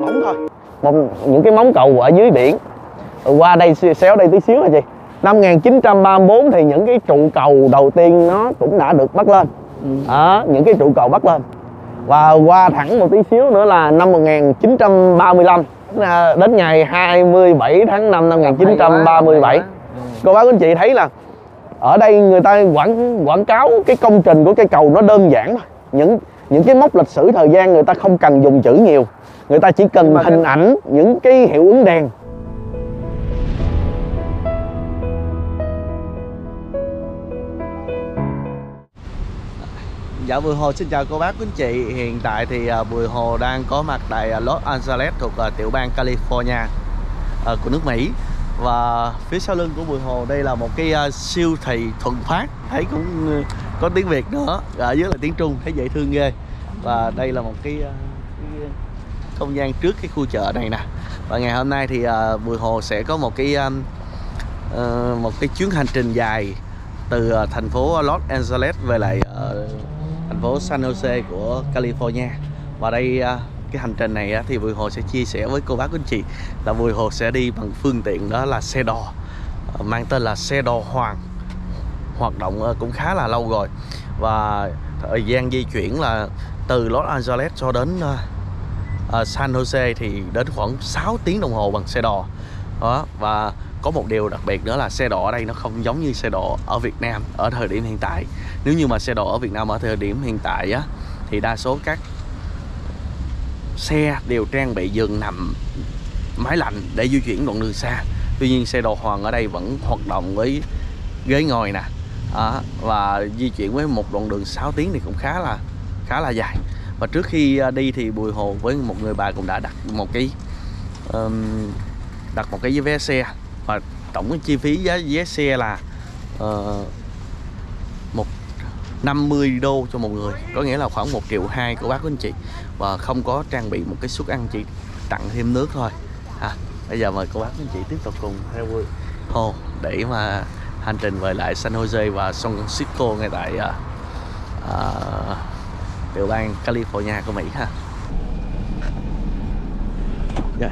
móng thôi, những cái móng cầu ở dưới biển. Qua đây xéo đây tí xíu là gì, năm 1934 thì những cái trụ cầu đầu tiên nó cũng đã được bắt lên. Những cái trụ cầu bắt lên. Và qua thẳng một tí xíu nữa là năm 1935, đến ngày 27 tháng 5 năm 1937. Cô bác anh chị thấy là ở đây người ta quảng cáo cái công trình của cây cầu nó đơn giản thôi. Những cái mốc lịch sử thời gian người ta không cần dùng chữ nhiều, người ta chỉ cần hình ảnh, những cái hiệu ứng đèn. Dạ, Bùi Hồ xin chào cô bác quý anh chị. Hiện tại thì Bùi Hồ đang có mặt tại Los Angeles thuộc tiểu bang California của nước Mỹ. Và phía sau lưng của Bùi Hồ đây là một cái siêu thị Thuận Phát, thấy cũng có tiếng Việt nữa, ở dưới là tiếng Trung, thấy dễ thương ghê. Và đây là một cái không gian trước cái khu chợ này nè. Và ngày hôm nay thì Bùi Hồ sẽ có một cái chuyến hành trình dài từ thành phố Los Angeles về lại thành phố San Jose của California. Và đây cái hành trình này thì Bùi Hồ sẽ chia sẻ với cô bác quý anh chị là Bùi Hồ sẽ đi bằng phương tiện đó là xe đò, mang tên là xe đò Hoàng, hoạt động cũng khá là lâu rồi. Và thời gian di chuyển là từ Los Angeles cho đến San Jose thì đến khoảng 6 tiếng đồng hồ bằng xe đò đó. Và có một điều đặc biệt nữa là xe đò ở đây nó không giống như xe đò ở Việt Nam ở thời điểm hiện tại. Nếu như mà xe đò ở Việt Nam ở thời điểm hiện tại á, thì đa số các xe đều trang bị giường nằm, máy lạnh để di chuyển đoạn đường xa. Tuy nhiên xe đò Hoàng ở đây vẫn hoạt động với ghế ngồi nè, và di chuyển với một đoạn đường 6 tiếng thì cũng khá là dài. Và trước khi đi thì Bùi Hồ với một người bà cũng đã đặt một cái vé xe, và tổng cái chi phí vé xe là 50 đô cho một người, có nghĩa là khoảng 1,2 triệu của bác quý anh chị. Và không có trang bị một cái suất ăn, chỉ tặng thêm nước thôi. Bây giờ mời cô bác quý anh chị tiếp tục cùng theo Bùi Hồ để mà hành trình về lại San Jose và San Francisco ngay tại tiểu bang California của Mỹ ha. Rồi.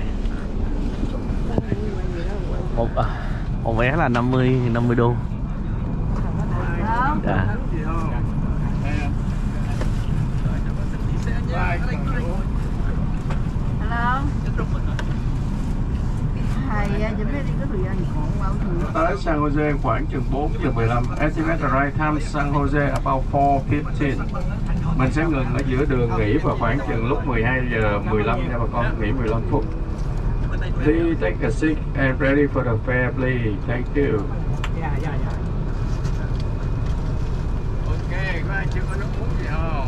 Một vé là 50 đô. Dạ. Hello. Tới San Jose khoảng chừng 4:15. Estimate arrive time San Jose about 4:15. Mình sẽ ngừng ở giữa đường nghỉ vào khoảng chừng lúc 12:15 nha bà con, nghỉ 15 phút. Please take a seat and ready for the fair, please. Thank you. Ok, có ai chưa có nước uống gì không?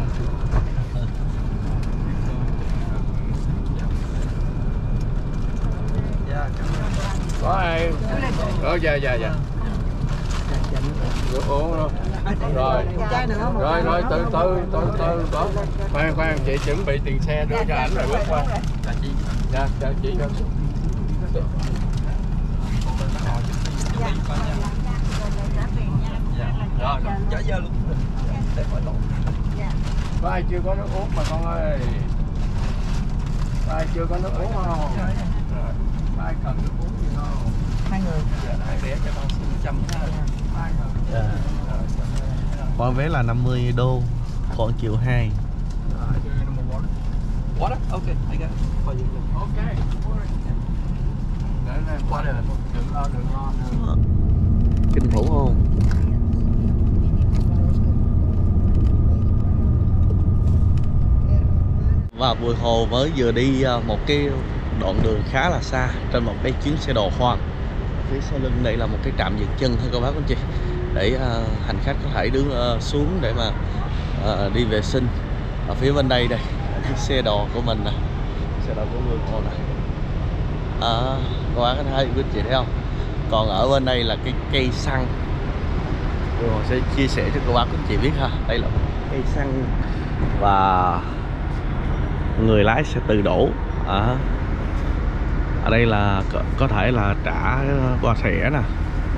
Có ai? Dạ. Nước uống đâu? Rồi, từ có. Khoan, chị chuẩn bị tiền xe đưa cho ảnh rồi bước qua. Dạ, chị cho. Rồi, trả giờ luôn. Có ai chưa có nước uống mà con ơi? Có ai chưa có nước uống không? Có ai cần nước uống gì không? 2 người. Hai vé cho con xin 100. Con vé là 50 đô, khoảng 1,2 triệu. Water? Okay, I got it. Okay. Water. Đừng lo. Kinh khủng không? Và Bùi Hồ mới vừa đi một cái đoạn đường khá là xa trên một cái chuyến xe đò Hoàng. Phía sau lưng đây là một cái trạm dừng chân thôi cô bác anh chị, để hành khách có thể đứng xuống để mà đi vệ sinh. Ở phía bên đây đây cái xe đò của mình nè, xe đò của Bùi Hồ nè. Cô bác có thấy quý chị thấy không? Còn ở bên đây là cái cây xăng. Bùi Hồ sẽ chia sẻ cho cô bác anh chị biết ha. Đây là cây xăng và người lái sẽ tự đổ. Ở đây là có thể là trả qua thẻ nè.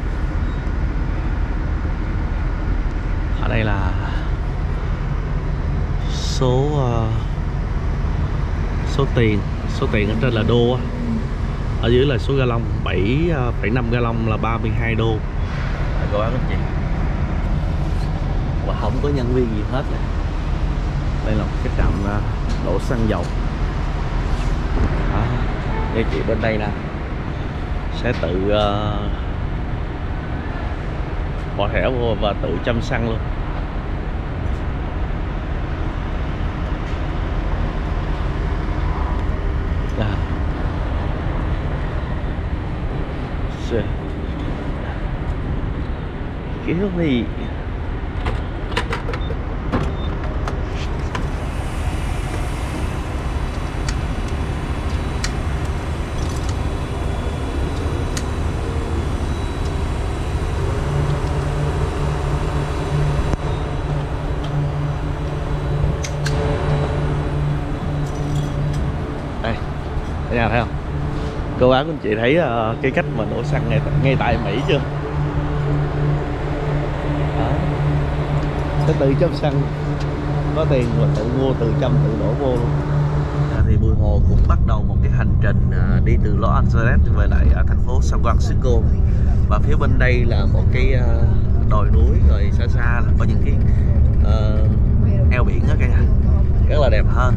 Ở đây là số tiền số tiền ở trên là đô, ở dưới là số gallon, 7,5 gallon là 32 đô. Cô bác anh chị, và không có nhân viên gì hết này. Đây là một cái trạm đổ xăng dầu. Đây chị bên đây nè sẽ tự bỏ thẻ vô và tự châm xăng luôn. Kiểu gì đây, cả nhà thấy không? Cô bác anh chị thấy cái cách mà đổ xăng ngay tại Mỹ chưa? Sẽ tự châm xăng, có tiền và tự mua, tự châm, tự đổ vô luôn. Thì Bùi Hồ cũng bắt đầu một cái hành trình đi từ Los Angeles về lại thành phố San Francisco. Và phía bên đây là một cái đồi núi, rồi xa xa là có những cái eo biển đó cả nhà, rất là đẹp hơn.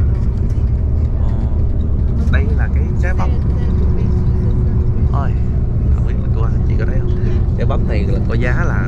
Đây là cái trái bắp. Ôi, không biết là cô anh chị có thấy không? Trái bắp này là có giá là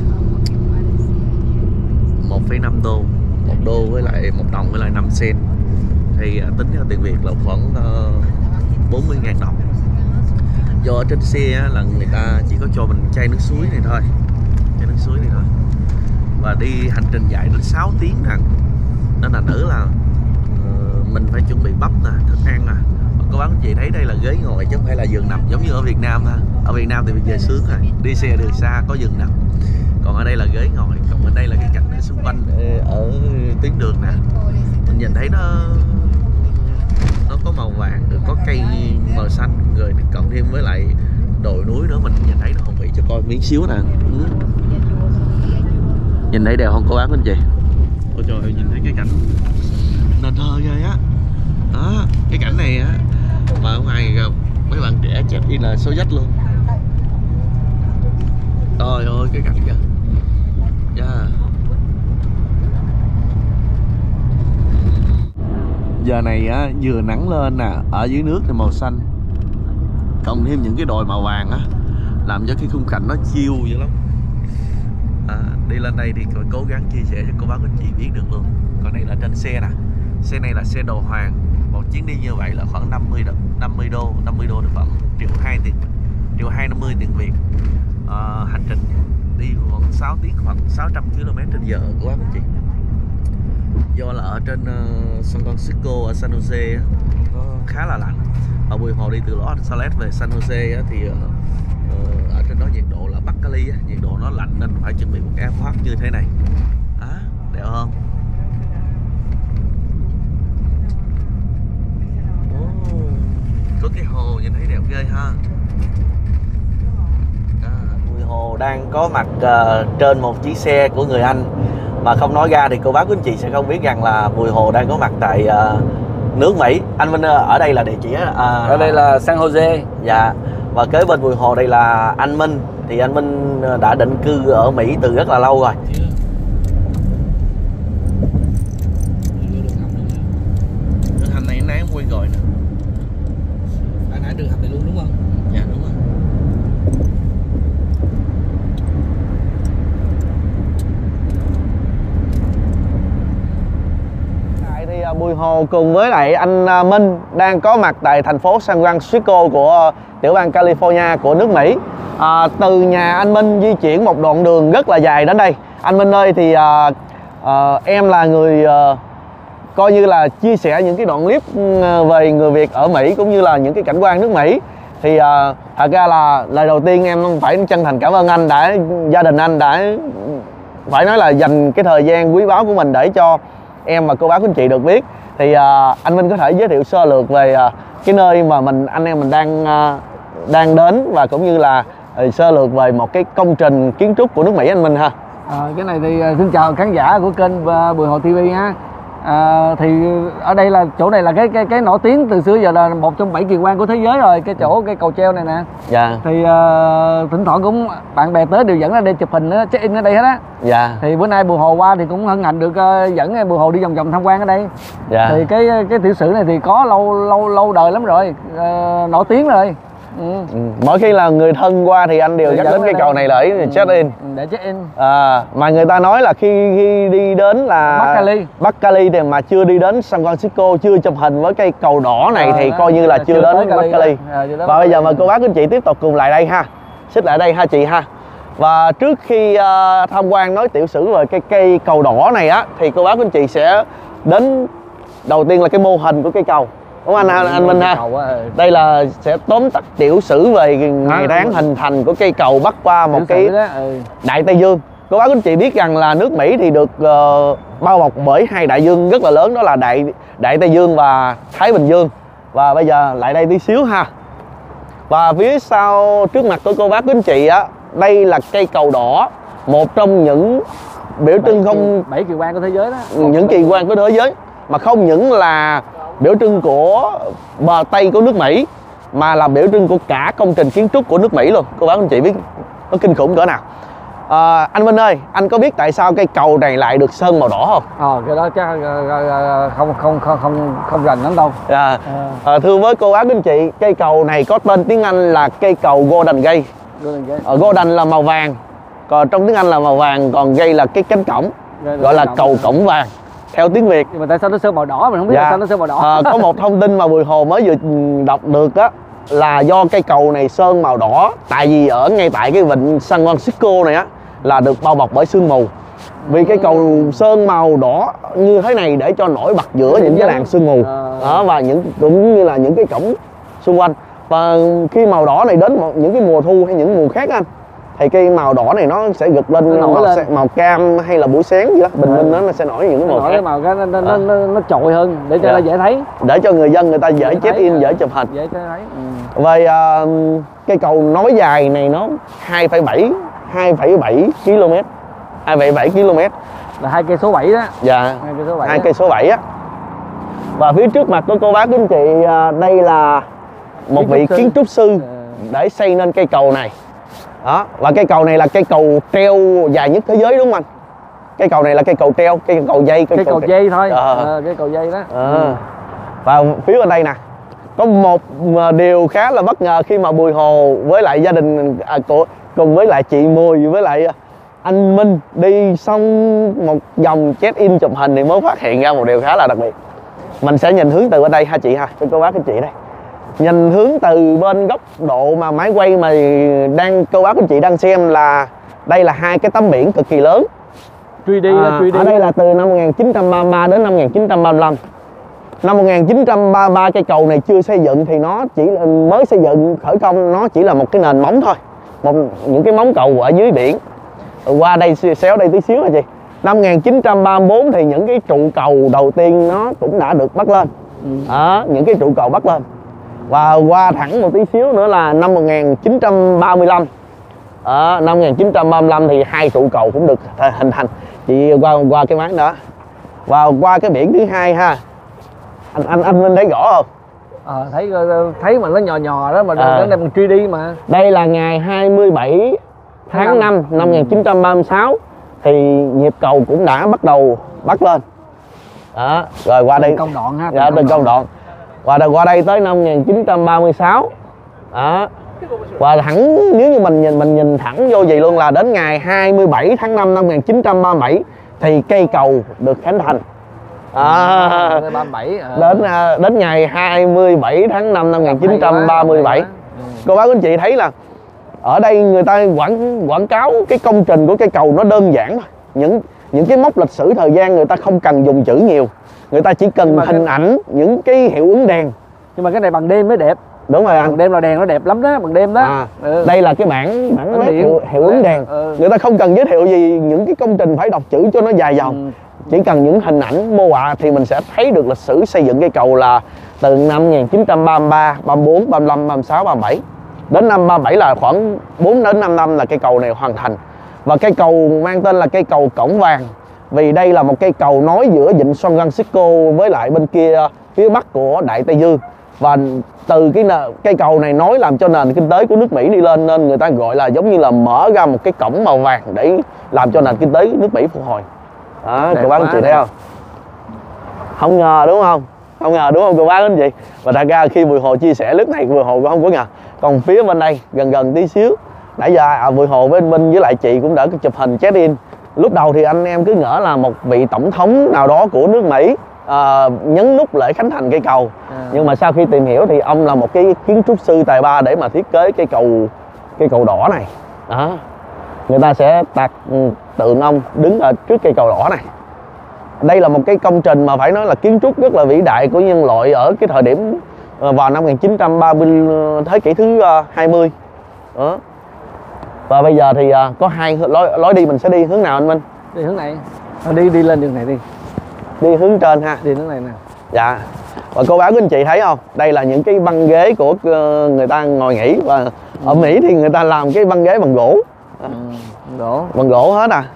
1,5 đô, 1 đô với lại 1 đồng với lại 5 cent. Thì tính theo tiền Việt là khoảng 40.000 đồng. Do ở trên xe là người ta chỉ có cho mình chai nước suối này thôi, chai nước suối này thôi. Và đi hành trình dài đến 6 tiếng nè, nên là nữ là mình phải chuẩn bị bắp nè, thức ăn nè. Cô bác chị thấy đây là ghế ngồi chứ không phải là giường nằm giống như ở Việt Nam ha. Ở Việt Nam thì bây giờ sướng rồi, đi xe đường xa có giường nằm, còn ở đây là ghế ngồi. Còn bên đây là cái cảnh ở xung quanh ở tuyến đường nè, mình nhìn thấy nó có màu vàng, rồi có cây màu xanh, rồi cộng thêm với lại đồi núi nữa, mình nhìn thấy nó hùng vĩ. Cho coi miếng xíu nè, nhìn thấy đẹp không cô bác anh chị? Ôi trời ơi, nhìn thấy cái cảnh nên thơ ghê á. Đó, cái cảnh này á mà ở ngoài mấy bạn trẻ chép in là số dách luôn. Trời ơi cái cảnh kìa. Yeah. Giờ này á vừa nắng lên nè, ở dưới nước thì màu xanh, cộng thêm những cái đồi màu vàng á, làm cho cái khung cảnh nó chill dữ lắm. Đi lên đây thì phải cố gắng chia sẻ cho cô bác anh chị biết được luôn. Còn đây là trên xe nè, xe này là xe đồ hoàng. Một chuyến đi như vậy là khoảng 50 đô thì khoảng 1.250.000 tiền Việt. Hành trình đi khoảng 6 tiếng, khoảng 600 km/h của các anh chị. Do là ở trên San Francisco, ở San Jose nó khá là lạnh. Ở Bùi Hồ đi từ Los Angeles về San Jose thì ở trên đó nhiệt độ là Bắc Cali, nhiệt độ nó lạnh nên phải chuẩn bị một cái áo khoác như thế này. Đẹp không? Có cái hồ nhìn thấy đẹp ghê ha. Bùi Hồ đang có mặt trên một chiếc xe của người Anh, mà không nói ra thì cô bác quý anh chị sẽ không biết rằng là Bùi Hồ đang có mặt tại nước Mỹ. Anh Minh ở đây là địa chỉ ở đây là San Jose. Dạ. Và kế bên Bùi Hồ đây là anh Minh. Thì anh Minh đã định cư ở Mỹ từ rất là lâu rồi. Đường hầm này nãy em quên rồi nè. Nãy đường hầm này luôn đúng không? Dạ đúng rồi. Thì Bùi Hồ cùng với lại anh Minh đang có mặt tại thành phố San Francisco của tiểu bang California của nước Mỹ. Từ nhà anh Minh di chuyển một đoạn đường rất là dài đến đây. Anh Minh ơi, thì em là người coi như là chia sẻ những cái đoạn clip về người Việt ở Mỹ cũng như là những cái cảnh quan nước Mỹ. Thì thật ra là lời đầu tiên em phải chân thành cảm ơn anh đã, gia đình anh đã phải nói là dành cái thời gian quý báu của mình để cho em và cô bác anh chị được biết. Thì anh Minh có thể giới thiệu sơ lược về cái nơi mà anh em mình đang đến, và cũng như là sơ lược về một cái công trình kiến trúc của nước Mỹ anh Minh ha. Cái này thì xin chào khán giả của kênh Bùi Hồ TV ha. Thì ở đây là chỗ này là cái nổi tiếng từ xưa giờ là một trong 7 kỳ quan của thế giới rồi, cái chỗ cái cầu treo này nè. Dạ. Thì thỉnh thoảng cũng bạn bè tới đều dẫn ra đây chụp hình đó, check in ở đây hết á. Dạ. Thì bữa nay Bùi Hồ qua thì cũng hân hạnh được dẫn Bùi Hồ đi vòng vòng tham quan ở đây. Dạ. Thì cái tiểu sử này thì có lâu đời lắm rồi, nổi tiếng rồi. Mỗi khi là người thân qua thì anh đều nhắc đến cái cầu này là check in. Để check in. Mà người ta nói là khi đi đến là Bắc Cali thì mà chưa đi đến San Francisco, chưa chụp hình với cây cầu đỏ này thì coi như là chưa đến Bắc Cali. Và bây giờ mời cô bác anh chị tiếp tục cùng lại đây ha, xích lại đây ha chị ha. Và trước khi tham quan nói tiểu sử về cái cây cầu đỏ này á, thì cô bác anh chị sẽ đến đầu tiên là cái mô hình của cây cầu. Đúng không anh Minh ha? Đây là sẽ tóm tắt tiểu sử về ngày tháng hình thành của cây cầu bắc qua một cái Đại Tây Dương. Cô bác anh chị biết rằng là nước Mỹ thì được bao bọc bởi hai đại dương rất là lớn, đó là Đại Tây Dương và Thái Bình Dương. Và bây giờ lại đây tí xíu ha. Và phía sau trước mặt của cô bác anh chị á, đây là cây cầu đỏ, một trong những biểu trưng không 7 kỳ quan của thế giới đó. Những kỳ quan của thế giới, mà không những là biểu trưng của bờ Tây của nước Mỹ mà là biểu trưng của cả công trình kiến trúc của nước Mỹ luôn. Cô bác anh chị biết nó kinh khủng cỡ nào. Anh Minh ơi, anh có biết tại sao cây cầu này lại được sơn màu đỏ không? Cái đó chắc không rành lắm đâu. Thưa với cô bác anh chị, cây cầu này có tên tiếng Anh là cây cầu Golden Gate. Golden là màu vàng, còn trong tiếng Anh là màu vàng, còn Gate là cái cánh cổng, gọi là cầu cổng vàng theo tiếng Việt. Nhưng mà tại sao nó sơn màu đỏ, mình không biết tại sao nó sơn màu đỏ. Có một thông tin mà Bùi Hồ mới vừa đọc được á, là do cây cầu này sơn màu đỏ tại vì ở ngay tại cái vịnh San Francisco này á là được bao bọc bởi sương mù. Vì cây cầu sơn màu đỏ như thế này để cho nổi bật giữa những cái làn sương mù đó, và cũng như là những cái cổng xung quanh. Và khi màu đỏ này đến những cái mùa thu hay những mùa khác anh, thì cây màu đỏ này nó sẽ gật lên màu cam hay là buổi sáng gì đó, bình minh nó sẽ nổi những cái màu khác. Màu nó trội hơn để cho nó dễ thấy, để cho người dân người ta dễ check in, dễ chụp hình. Dễ thấy. Về cây cầu nối dài này nó 2,7 km, 2,7 km là 2 cây số 7 đó. Dạ, 2 cây số 7 á. Và phía trước mặt của cô bác anh chị, đây là một vị kiến trúc sư để xây nên cây cầu này. Đó, và cây cầu này là cây cầu treo dài nhất thế giới đúng không anh? Cây cầu này là cây cầu treo, cây cầu dây, cây cầu dây thôi. Cây cầu dây đó. Và phía bên đây nè, có một điều khá là bất ngờ khi mà Bùi Hồ với lại gia đình cùng với lại chị Mười với lại anh Minh đi xong một vòng check in chụp hình thì mới phát hiện ra một điều khá là đặc biệt. Mình sẽ nhìn hướng từ bên đây ha chị ha, cho cô bác anh chị đây. Nhìn hướng từ bên góc độ mà máy quay mà cô bác anh chị đang xem là đây là hai cái tấm biển cực kỳ lớn. 3D. Ở đây là từ năm 1933 đến năm 1935. Năm 1933 cây cầu này chưa xây dựng thì nó chỉ là mới xây dựng khởi công, nó chỉ là một cái nền móng thôi, những cái móng cầu ở dưới biển. Qua đây xéo đây tí xíu hả chị. Năm 1934 thì những cái trụ cầu đầu tiên nó cũng đã được bắt lên. Những cái trụ cầu bắt lên. Và qua thẳng một tí xíu nữa là năm 1935. Năm 1935 thì hai trụ cầu cũng được hình thành. Chị qua cái máy đó. Và qua cái biển thứ hai ha. Anh Minh thấy rõ không? Thấy mà nó nhò đó mà nó đem bằng 3D mà. Đây là ngày 27 tháng 5 năm 1936 thì nhịp cầu cũng đã bắt đầu bắt lên. Đó, rồi qua đây công đoạn ha. Dạ, từng công đoạn. Qua đây tới năm 1936. Đó. Và thẳng nếu như mình nhìn thẳng vô gì luôn là đến ngày 27 tháng 5 năm 1937 thì cây cầu được khánh thành. 37 đến ngày 27 tháng 5 năm 1937. Cô bác anh chị thấy là ở đây người ta quảng cáo cái công trình của cây cầu nó đơn giản thôi. Những cái mốc lịch sử thời gian người ta không cần dùng chữ nhiều, người ta chỉ cần hình ảnh, những cái hiệu ứng đèn. Nhưng mà cái này bằng đêm mới đẹp. Đúng rồi anh. Bằng đêm là đèn nó đẹp lắm đó, bằng đêm đó. Đây là cái bảng hiệu ứng đèn. Người ta không cần giới thiệu gì những cái công trình phải đọc chữ cho nó dài dòng. Chỉ cần những hình ảnh mô họa thì mình sẽ thấy được lịch sử xây dựng cây cầu là từ năm 1933, 34, 35, 36, 37. Đến năm 37 là khoảng 4 đến 5 năm là cây cầu này hoàn thành. Và cây cầu mang tên là cây cầu Cổng Vàng Vì đây là một cây cầu nối giữa vịnh San Francisco với lại bên kia phía bắc của Đại Tây Dương. Và từ cây cầu này nối làm cho nền kinh tế của nước Mỹ đi lên, nên người ta gọi là giống như là mở ra một cái cổng màu vàng để làm cho nền kinh tế nước Mỹ phục hồi. Đó, cô bác anh chị thấy không? Không ngờ đúng không? Không ngờ đúng không cô bác anh chị? Và thật ra khi Bùi Hồ chia sẻ lúc này Bùi Hồ cũng không có ngờ. Còn phía bên đây gần tí xíu, nãy giờ Bùi Hồ với anh Minh với lại chị cũng đã chụp hình check in. Lúc đầu thì anh em cứ ngỡ là một vị tổng thống nào đó của nước Mỹ nhấn nút lễ khánh thành cây cầu. Nhưng mà sau khi tìm hiểu thì ông là một cái kiến trúc sư tài ba để mà thiết kế cây cầu đỏ này. Đó. Người ta sẽ đặt tượng ông đứng ở trước cây cầu đỏ này. Đây là một cái công trình mà phải nói là kiến trúc rất là vĩ đại của nhân loại ở cái thời điểm vào năm 1930, thế kỷ thứ 20. Đó. Và bây giờ thì có hai lối đi, mình sẽ đi hướng nào anh Minh? Đi hướng này. Đi lên đường này đi. Đi hướng trên ha. Đi hướng này nè. Dạ. Và cô bác anh chị thấy không? Đây là những cái băng ghế của người ta ngồi nghỉ. Và ở Mỹ thì người ta làm cái băng ghế bằng gỗ. Bằng gỗ hết à.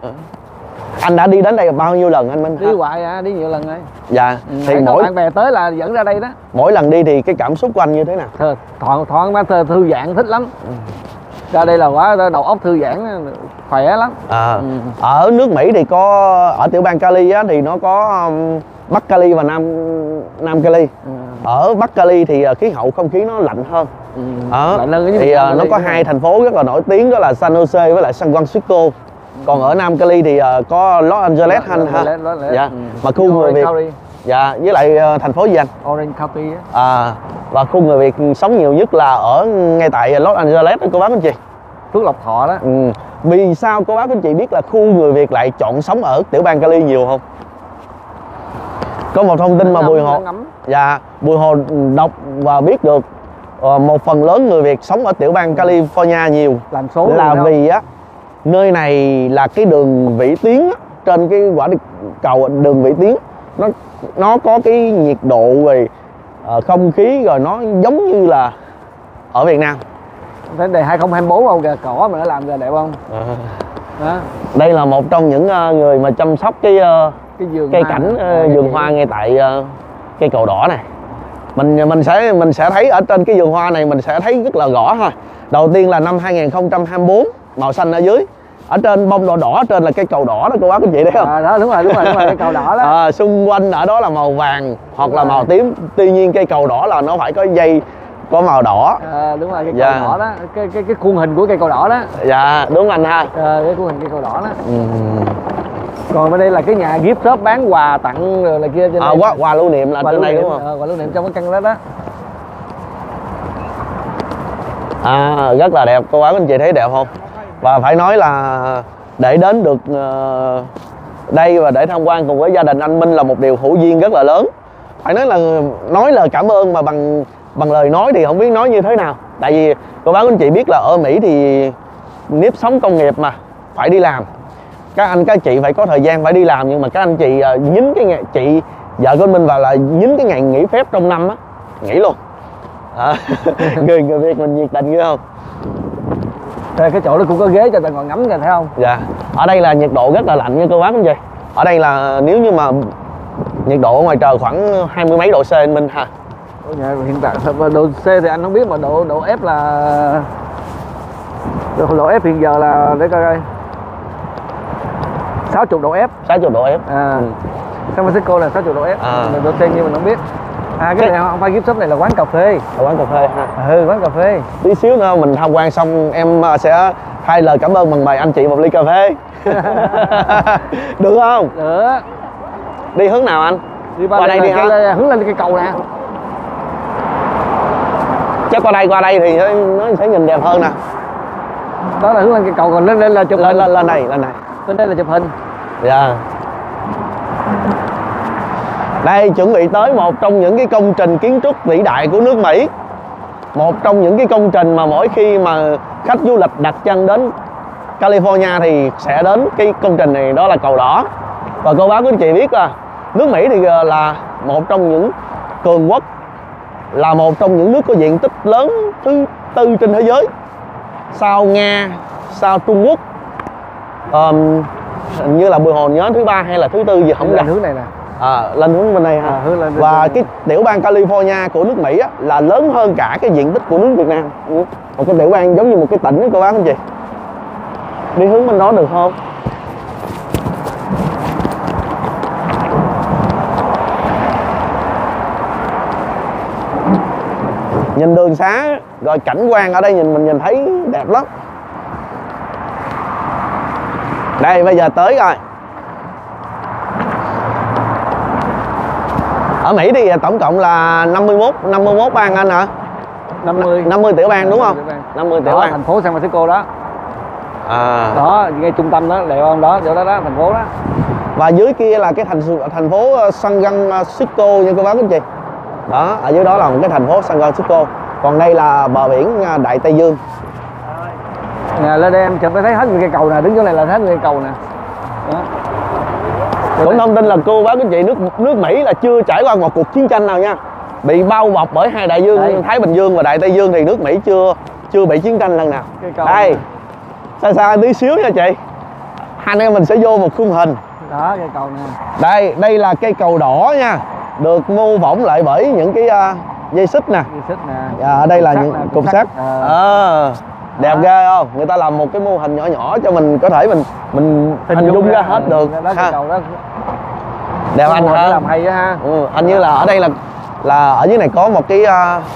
Anh đã đi đến đây bao nhiêu lần anh Minh? Đi hoài à, đi nhiều lần rồi. Dạ. Thì mỗi bạn bè tới là dẫn ra đây đó. Mỗi lần đi thì cái cảm xúc của anh như thế nào? Thoáng mát, thư giãn, thích lắm. Ra đây là quá đầu óc thư giãn, khỏe lắm. Ở nước Mỹ thì có, ở tiểu bang Cali á, thì nó có Bắc Cali và Nam Cali. Ở Bắc Cali thì khí hậu không khí nó lạnh hơn. Lạnh hơn thì nó có hai thành phố rất là nổi tiếng, đó là San Jose với lại San Francisco. Còn ở Nam Cali thì có Los Angeles ha. Dạ. Mà khu người Việt. Dạ, với lại thành phố gì anh? Orange County á. Và khu người Việt sống nhiều nhất là ở ngay tại Los Angeles đó cô bác anh chị. Phước Lộc Thọ đó. Vì sao cô bác anh chị biết là khu người Việt lại chọn sống ở tiểu bang Cali nhiều không? Có một thông tin mà Bùi Hồ đọc và biết được, một phần lớn người Việt sống ở tiểu bang California nhiều làm số là vì á, nơi này là cái đường vĩ tuyến á, trên cái quả cầu đường vĩ tuyến nó có cái nhiệt độ rồi không khí rồi nó giống như là ở Việt Nam. Thế đề 2024 không kìa, cỏ mà nó làm kìa, đẹp không? Đây là một trong những người mà chăm sóc cái cây cảnh vườn hoa ngay tại cây cầu đỏ này. Mình sẽ thấy ở trên cái vườn hoa này mình sẽ thấy rất là rõ ha. Đầu tiên là năm 2024 màu xanh ở dưới. Ở trên bông đỏ đỏ trên là cây cầu đỏ đó cô bác anh chị thấy không? Đó đúng rồi cây cầu đỏ đó. Xung quanh ở đó là màu vàng hoặc là màu tím. Tuy nhiên cây cầu đỏ là nó phải có dây có màu đỏ. Đúng rồi, cây cầu đỏ đó, cái khuôn hình của cây cầu đỏ đó. Dạ, đúng anh ha. Cái khuôn hình cây cầu đỏ đó. Còn bên đây là cái nhà gift shop bán quà tặng rồi là kia trên đây. Quà lưu niệm là trên đây đúng không? Quà lưu niệm trong cái căn đó đó. Rất là đẹp, cô bác anh chị thấy đẹp không? Và phải nói là để đến được đây và để tham quan cùng với gia đình anh Minh là một điều hữu duyên rất là lớn. Phải nói lời cảm ơn mà bằng lời nói thì không biết nói như thế nào. Tại vì cô bác anh chị biết là ở Mỹ thì nếp sống công nghiệp mà phải đi làm. Các anh các chị phải có thời gian phải đi làm, nhưng mà các anh chị nhín cái ngày, chị vợ của anh Minh vào là nhín cái ngày nghỉ phép trong năm á, nghỉ luôn. Người Việt mình nhiệt tình ghê không? Cái chỗ đó cũng có ghế cho ta ngồi ngắm kìa, thấy không? Dạ. Ở đây là nhiệt độ rất là lạnh nha cô bác anh chị. Ở đây là nếu như mà nhiệt độ ở ngoài trời khoảng 20 mấy độ C anh Minh ha. Hiện tại độ C thì anh không biết, mà độ F là độ F hiện giờ là để coi 60 độ F. 60 độ F. San Francisco là 60 độ F. Độ C như mình không biết. Cái này không phải gift shop, này là quán cà phê. Quán cà phê ha. Quán cà phê. Tí xíu nữa mình tham quan xong em sẽ thay lời cảm ơn bằng bài anh chị một ly cà phê. Được không? Được. Đi hướng nào anh? Đi qua đây đi ha. Hướng lên cây cầu nè. Chắc qua đây thì nó sẽ nhìn đẹp hơn nè. Đó là hướng lên cây cầu, còn lên là chụp hình. Lên này. Lên đây là chụp hình. Dạ. Đây chuẩn bị tới một trong những cái công trình kiến trúc vĩ đại của nước Mỹ. Một trong những cái công trình mà mỗi khi mà khách du lịch đặt chân đến California thì sẽ đến cái công trình này, đó là cầu đỏ. Và cô bác quý anh chị biết là nước Mỹ thì là một trong những cường quốc, là một trong những nước có diện tích lớn thứ tư trên thế giới, sau Nga, sau Trung Quốc, hình như là Bùi Hồ nhớ thứ 3 hay là thứ 4 gì không lên ra. hướng này nè. Lên hướng bên đây ha. Hướng lên Và cái tiểu bang California của nước Mỹ á, là lớn hơn cả cái diện tích của nước Việt Nam. Một cái tiểu bang giống như một cái tỉnh đó cô bác anh chị. Đi hướng bên đó được không? Nhìn đường xá rồi cảnh quan ở đây mình nhìn thấy đẹp lắm. Đây bây giờ tới rồi. Ở Mỹ thì tổng cộng là 51 bang anh hả? 50 tiểu bang đúng không? 50 tiểu đó, bang. thành phố San Francisco đó. Đó, ngay trung tâm đó, đẹp không? Đó, chỗ đó thành phố đó. Và dưới kia là cái thành phố San Francisco nha cô bác anh chị. Đó, ở dưới đó là một cái thành phố San Francisco. Còn đây là bờ biển Đại Tây Dương. Lên đây em chụp thấy hết nguyên cây cầu nè, đứng chỗ này là hết nguyên cây cầu nè. Đó. Cũng thông tin là cô bác anh chị, nước Mỹ là chưa trải qua một cuộc chiến tranh nào nha. Bị bao bọc bởi hai đại dương đây. Thái Bình Dương và Đại Tây Dương thì nước Mỹ chưa bị chiến tranh lần nào. Đây, xa xa tí xíu nha chị. Hai anh em mình sẽ vô một khung hình. Đó, cây cầu nè. Đây là cây cầu đỏ nha. Được mô phỏng lại bởi những cái dây xích nè. Ở đây là những cục sắt. Đẹp ghê không? Người ta làm một cái mô hình nhỏ nhỏ cho mình có thể mình hình dung ra hết được. Ha. Đẹp anh ha. Làm hay đó ha. Hình như là ở đây là ở dưới này có một cái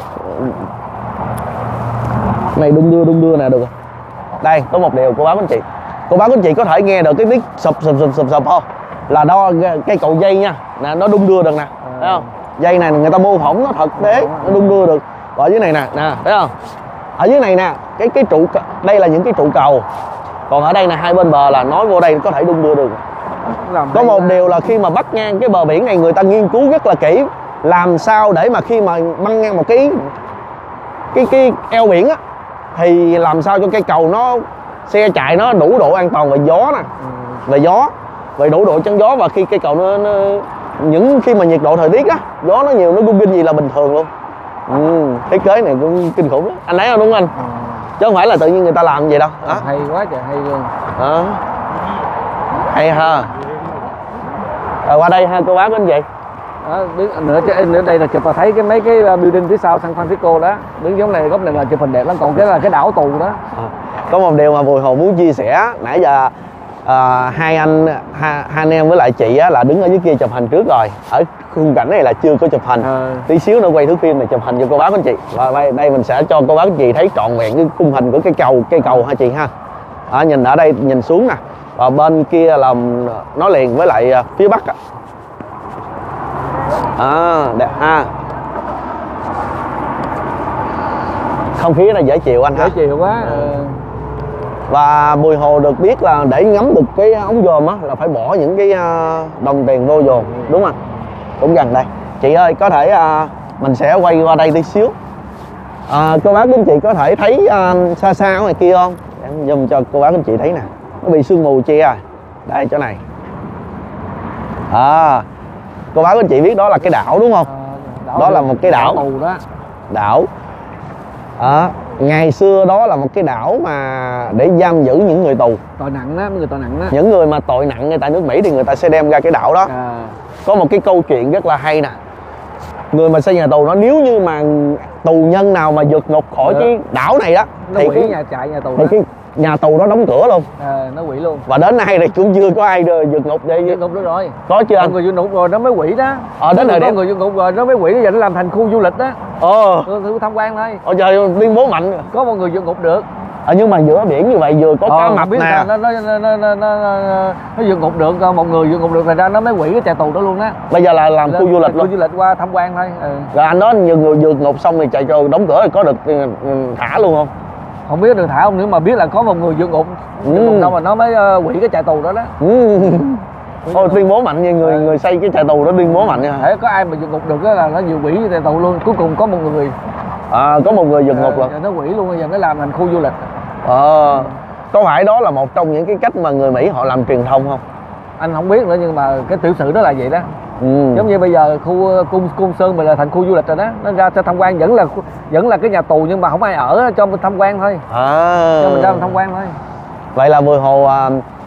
này đung đưa nè, được. Đây có một điều cô bác anh chị. Cô bác anh chị có thể nghe được cái tiếng sụp không? Là đo cây cầu dây nha. Nè, nó đung đưa được nè. Thấy không? Dây này người ta mô phỏng nó thực tế, nó đung đưa được. Ở dưới này nè, thấy không? Ở dưới này nè, cái trụ, đây là những cái trụ cầu. Còn ở đây là hai bên bờ là nói vô đây có thể đung đưa được. Có một điều là khi mà bắt ngang cái bờ biển này, người ta nghiên cứu rất là kỹ, làm sao để mà khi mà băng ngang một cái eo biển á, thì làm sao cho cây cầu nó xe chạy nó đủ độ an toàn về gió nè, về gió, về đủ độ chắn gió. Và khi cây cầu nó những khi mà nhiệt độ thời tiết á, gió nó nhiều, nó rung rinh gì là bình thường luôn. Thiết kế này cũng kinh khủng lắm. Anh thấy không, đúng không anh? Chứ không phải là tự nhiên người ta làm vậy đâu. Hay quá trời, hay luôn. Hay ha. Rồi qua đây ha cô bác anh chị. Đứng nữa đây là chụp và thấy mấy cái building phía sau San Francisco đó. Đứng giống này, góc này là chụp hình đẹp lắm. Còn cái là cái đảo tù đó. Có một điều mà Bùi Hồ muốn chia sẻ. Nãy giờ hai anh em với lại chị á, là đứng ở dưới kia chụp hình trước rồi. Ở khung cảnh này là chưa có chụp hình. Tí xíu nữa quay thước phim này chụp hình cho cô bác anh chị. Và đây mình sẽ cho cô bác anh chị thấy trọn vẹn cái khung hình của cây cầu ha chị ha. Nhìn ở đây, nhìn xuống nè. Và bên kia là nó liền với lại phía bắc. Đẹp ha. Không khí là dễ chịu anh ha. Dễ chịu quá. Và Bùi Hồ được biết là để ngắm được cái ống dòm á là phải bỏ những cái đồng tiền vô dòm, đúng không? Cũng gần đây. Chị ơi, có thể mình sẽ quay qua đây tí xíu. Cô bác anh chị có thể thấy xa xa ở ngoài kia không? Em zoom cho cô bác anh chị thấy nè. Nó bị sương mù che rồi. Đây chỗ này. Cô bác anh chị biết đó là cái đảo đúng không? Đó là một cái đảo. Đảo. Ngày xưa đó là một cái đảo mà để giam giữ những người tù. Tội nặng đó, người tội nặng đó. Những người mà tội nặng ngay tại nước Mỹ thì người ta sẽ đem ra cái đảo đó. Có một cái câu chuyện rất là hay nè. Người mà xây nhà tù nó, nếu như mà tù nhân nào mà vượt ngục khỏi cái đảo này đó, nó thì quỷ nhà trại nhà tù đó. Cái nhà tù đó đóng cửa luôn. Nó quỷ luôn. Và đến nay thì cũng chưa có ai vượt ngục đây. Vượt ngục đó rồi. Có chưa anh? Người vượt ngục rồi nó mới quỷ đó. Đến thời điểm người vượt ngục rồi nó mới quỷ, giờ nó làm thành khu du lịch đó. Thử tham quan thôi. Trời, tuyên bố mạnh. Có một người vượt ngục được. Nhưng mà giữa biển như vậy vừa có cá mập nè. Nó vượt ngục được, một người vượt ngục được, thành ra nó mới quỷ cái trại tù đó luôn đó. Bây giờ là làm khu du lịch luôn. Khu du lịch qua tham quan thôi. Rồi anh đó nhiều người vượt ngục xong thì chạy cho đóng cửa thì có được thả luôn không? Không biết được thả không, nếu mà biết là có một người vượt ngục đâu mà nó mới quỷ cái trại tù đó đó. Tuyên bố mạnh như người xây cái trại tù đó tuyên bố mạnh nha. Thế có ai mà vượt ngục được đó là nó vừa quỷ cái trại tù luôn. Cuối cùng có một người. Có một người vượt ngục rồi. Nó quỷ luôn, giờ nó làm thành khu du lịch. Có phải đó là một trong những cái cách mà người Mỹ họ làm truyền thông không? Anh không biết nữa, nhưng mà cái tiểu sử đó là vậy đó. Giống như bây giờ khu Cung Sơn mình là thành khu du lịch rồi đó, nó ra cho tham quan vẫn là cái nhà tù nhưng mà không ai ở, cho mình tham quan thôi. Cho mình ra mình tham quan thôi. Vậy là Bùi Hồ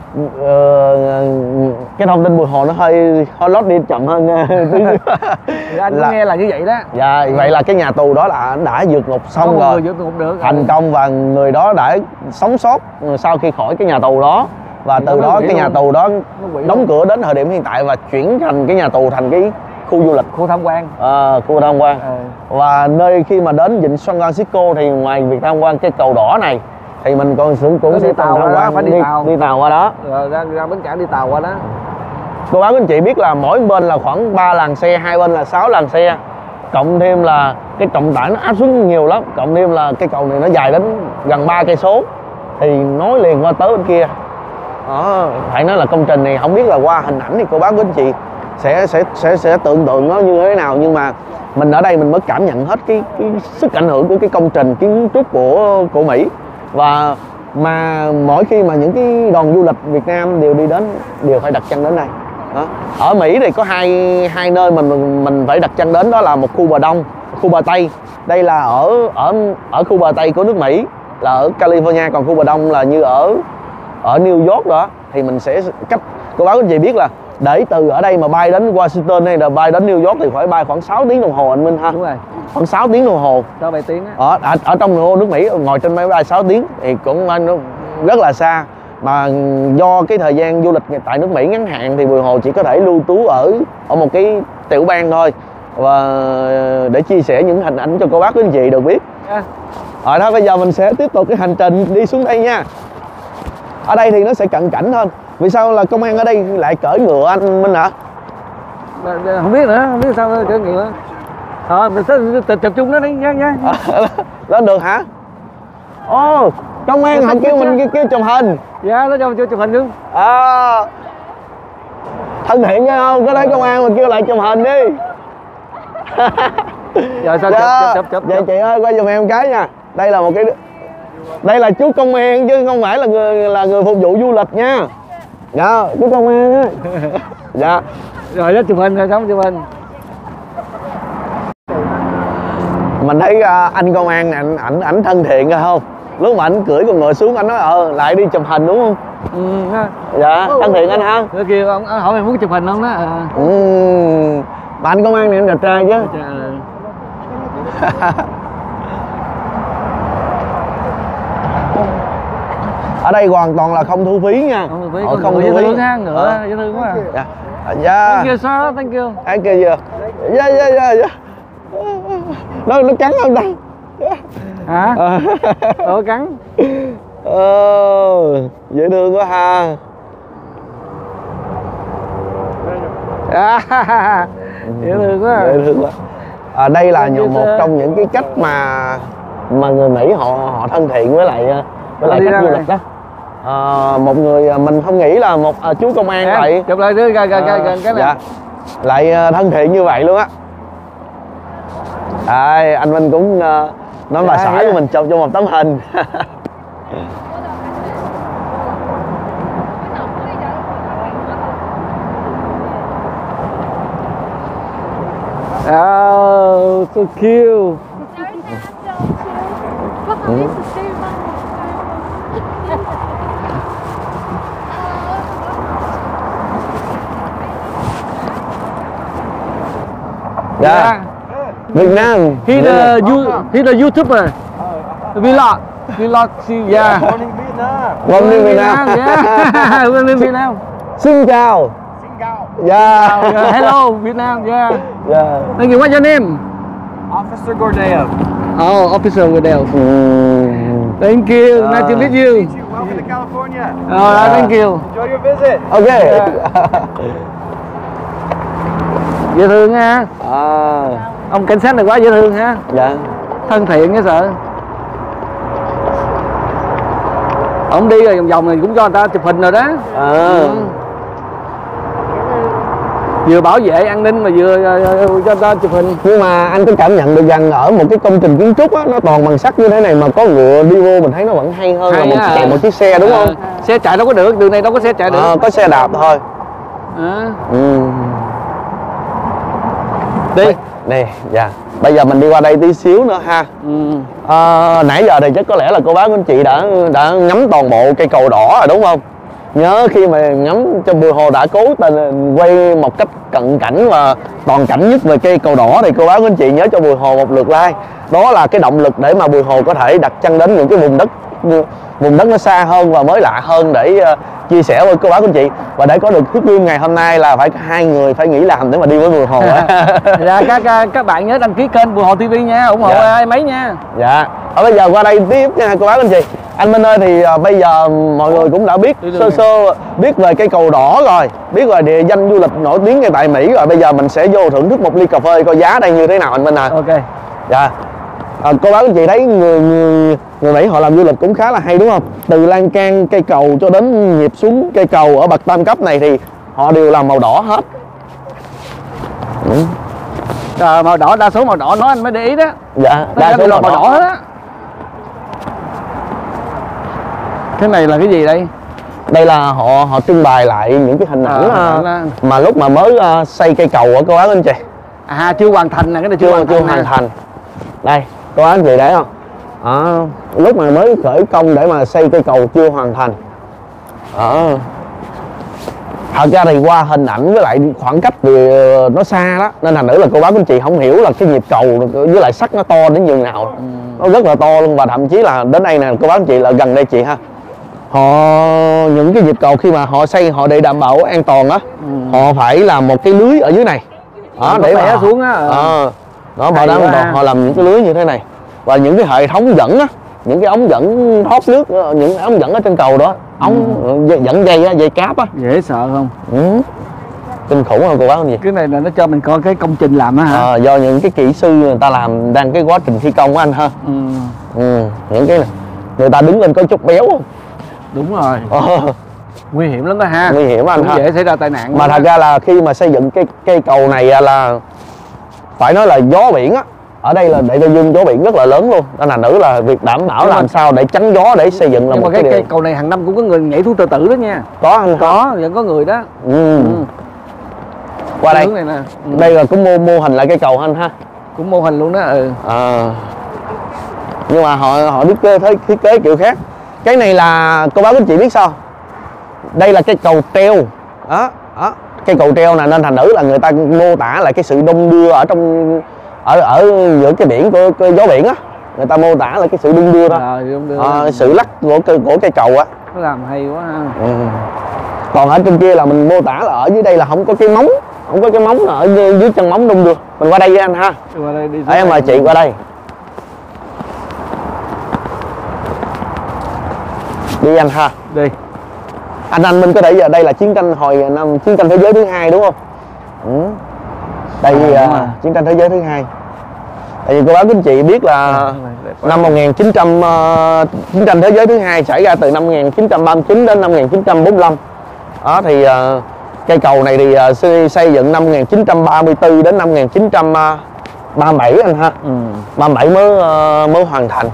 cái thông tin Bùi Hồ nó hơi lót đi chậm hơn nha. Anh có nghe là như vậy đó. Dạ, vậy là cái nhà tù đó là đã vượt ngục xong rồi, vượt ngục được thành công, và người đó đã sống sót sau khi khỏi cái nhà tù đó. Và từ đó cái nhà tù đó đóng cửa đến thời điểm hiện tại và chuyển thành cái nhà tù thành cái khu du lịch, khu tham quan. Khu tham quan. Và nơi khi mà đến vịnh San Francisco thì ngoài việc tham quan cái cầu đỏ này thì mình cũng sẽ tham quan, đi tàu qua đó, rồi ra bến cảng đi tàu qua đó. Cô bác anh chị biết là mỗi bên là khoảng 3 làn xe, hai bên là 6 làn xe, cộng thêm là cái trọng tải nó áp xuống nhiều lắm, cộng thêm là cái cầu này nó dài đến gần 3 cây số thì nối liền qua tới bên kia. Đó, phải nói là công trình này không biết là qua hình ảnh thì cô bác anh chị sẽ tưởng tượng nó như thế nào, nhưng mà mình ở đây mình mới cảm nhận hết cái sức ảnh hưởng của cái công trình kiến trúc của Mỹ. Và mà mỗi khi mà những cái đoàn du lịch Việt Nam đều đi đến, đều phải đặt chân đến đây. Đó. Ở Mỹ thì có hai nơi mình phải đặt chân đến, đó là một khu bờ đông, khu bờ tây. Đây là ở khu bờ tây của nước Mỹ là ở California, còn khu bờ đông là như ở New York đó. Thì mình sẽ cách, cô bác anh chị biết là để từ ở đây mà bay đến Washington hay là bay đến New York thì phải bay khoảng 6 tiếng đồng hồ anh Minh ha. Đúng rồi. Khoảng 6 tiếng đồng hồ. 6-7 tiếng á. Ở trong nước Mỹ ngồi trên máy bay 6 tiếng thì cũng rất là xa. Mà do cái thời gian du lịch tại nước Mỹ ngắn hạn thì Bùi Hồ chỉ có thể lưu trú ở một cái tiểu bang thôi, và để chia sẻ những hình ảnh cho cô bác quý anh chị được biết. Rồi đó, bây giờ mình sẽ tiếp tục cái hành trình đi xuống đây nha. Ở đây thì nó sẽ cận cảnh hơn. Vì sao là công an ở đây lại cưỡi ngựa anh Minh hả? Không biết nữa, không biết sao cưỡi ngựa. Mình sẽ tập trung nó đi nha. Lên được hả? Ồ, công an họ kêu mình kêu chụp hình. Dạ, nó cho chụp hình luôn. Thân thiện nghe không? Có thấy công an mà kêu lại chụp hình đi. Rồi sao chụp. Vậy chị ơi, quay giùm em cái nha. Đây là chú công an chứ không phải là người phục vụ du lịch nha. Dạ, chú công an á. Dạ. Rồi đó, chụp hình rồi xong chụp hình. Mình thấy anh công an này ảnh thân thiện rồi không? Lúc mà ảnh cưỡi con ngựa xuống anh nói lại đi chụp hình đúng không? Dạ, thân thiện anh ha. Cái kia ông hỏi mình muốn chụp hình không đó. Mà anh công an này em đẹp trai chứ. Ở đây hoàn toàn là không thu phí nha. Không thu phí. Ngựa dễ thương quá. Dạ. Thank you sir, thank you. Thank you. Dạ. Nó cắn không ta? Hả? Cắn. Dễ thương quá ha. Dễ thương quá. Dễ thương quá. Đây là một trong những cái cách mà người Mỹ họ thân thiện với lại khách du lịch đó. Một người mình không nghĩ là một chú công an lại chụp lại cái này. Dạ, lại thân thiện như vậy luôn á. Anh Minh cũng nói bà xã của mình chụp cho một tấm hình. Oh, so cute. Dạ. Việt Nam. He's the YouTuber. Vlog. Yeah. Vâng, đi Việt Nam. Yeah. Vâng, đi Việt Nam. Xin chào. Yeah. Hello, Việt Nam. Yeah. Yeah. Thank you. What's your name? Officer Gordeev. Oh, Officer Gordeev. Thank you. Nice to meet you. Welcome to California. Thank you. Enjoy your visit. Okay. Dễ thương ha. Ông cảnh sát này quá dễ thương ha. Dạ. Thân thiện cái sợ. Ông đi rồi vòng vòng này cũng cho người ta chụp hình rồi đó. Vừa bảo vệ an ninh mà vừa cho người ta chụp hình. Nhưng mà anh có cảm nhận được rằng ở một cái công trình kiến trúc á, nó toàn bằng sắt như thế này mà có ngựa đi vô mình thấy nó vẫn hay hơn là một chiếc xe đúng không? Xe chạy đâu có được, đường này đâu có xe chạy được. Có xe đạp thôi. Đi. Nè, dạ. Bây giờ mình đi qua đây tí xíu nữa ha. Nãy giờ thì chắc có lẽ là cô bác anh chị đã ngắm toàn bộ cây cầu đỏ rồi đúng không? Nhớ khi mà ngắm trong Bùi Hồ đã cố tình quay một cách cận cảnh và toàn cảnh nhất về cây cầu đỏ thì cô bác anh chị nhớ cho Bùi Hồ một lượt like. Đó là cái động lực để mà Bùi Hồ có thể đặt chân đến những cái vùng đất nó xa hơn và mới lạ hơn để chia sẻ với cô bác anh chị. Và để có được thước phim ngày hôm nay là phải hai người phải nghỉ làm để mà đi với Bùi Hồ Dạ, các bạn nhớ đăng ký kênh Bùi Hồ TV nha, ủng hộ ai mấy nha. Dạ. Bây giờ qua đây tiếp nha cô bác anh chị. Anh Minh ơi, thì bây giờ mọi người cũng đã biết sơ biết về cây cầu đỏ rồi, biết về địa danh du lịch nổi tiếng ngay tại Mỹ rồi. Bây giờ mình sẽ vô thưởng thức một ly cà phê coi giá đây như thế nào anh Minh à. Ok. Dạ. Cô bác anh chị thấy người Mỹ họ làm du lịch cũng khá là hay đúng không? Từ lan can cây cầu cho đến nhịp xuống cây cầu ở bậc tam cấp này thì họ đều làm màu đỏ hết. Màu đỏ, đa số màu đỏ nói anh mới để ý đó. Dạ, đa số màu đỏ hết á. Cái này là cái gì đây? Đây là họ trưng bày lại những cái hình ảnh mà lúc mà mới xây cây cầu ở cô bác anh chị. À, chưa hoàn thành nè, cái này chưa hoàn thành. Đây, cô bác anh chị thấy không? Lúc mà mới khởi công để mà xây cây cầu chưa hoàn thành. Thật ra thì qua hình ảnh với lại khoảng cách thì nó xa đó, nên thành nữ là cô bác anh chị không hiểu là cái nhịp cầu với lại sắt nó to đến nhường nào. Nó rất là to luôn, và thậm chí là đến đây nè cô bác anh chị là gần đây chị ha. Những cái nhịp cầu khi mà họ xây họ để đảm bảo an toàn á, họ phải làm một cái lưới ở dưới này để mà xuống á. Đó, bảo đảm an toàn, họ làm những cái lưới như thế này và những cái hệ thống dẫn á, những cái ống dẫn thoát nước, những ống dẫn ở trên cầu đó, ống dẫn dây á, dây cáp á, dễ sợ không? Kinh khủng không cô bác anh chị? Cái này là nó cho mình coi cái công trình làm á hả? Do những cái kỹ sư người ta làm đang cái quá trình thi công của anh ha. Những cái này người ta đứng lên có chút béo không? Đúng rồi. Nguy hiểm lắm đó ha. Nguy hiểm anh ha. Dễ xảy ra tai nạn. Mà thật ra là khi mà xây dựng cái cây cầu này là phải nói là gió biển á, ở đây là Đại Tây Dương gió biển rất là lớn luôn, nên là nữ là việc đảm bảo làm sao để tránh gió để xây dựng là một cái cây cầu này hàng năm cũng có người nhảy thú tự tử đó nha. Có anh? Có, vẫn có người đó. Qua đây này nè. Đây là cũng mô hình lại cây cầu anh ha. Cũng mô hình luôn đó. Nhưng mà họ thiết kế kiểu khác. Cái này là cô bác anh chị biết sao? Đây là cây cầu treo đó. Cây cầu treo này nên thành nữ là người ta mô tả lại cái sự đung đưa ở trong ở giữa cái biển của gió biển á, người ta mô tả là cái sự đung đưa đó. Sự lắc của cây cầu á. Nó làm hay quá ha. Còn ở trên kia là mình mô tả là ở dưới đây là không có cái móng, ở dưới chân móng đung đưa. Mình qua đây với anh ha. Qua đây đi. Em mời chị qua đây. Đi anh ha. Đi. Anh Minh có thể giờ đây là chiến tranh chiến tranh thế giới thứ hai đúng không? Đây chiến tranh thế giới thứ hai. Tại vì cô bác anh chị biết là năm 1900 chiến tranh thế giới thứ hai xảy ra từ năm 1939 đến năm 1945. Đó thì cây cầu này thì xây dựng năm 1934 đến năm 1937 anh ha. 37 mới hoàn thành.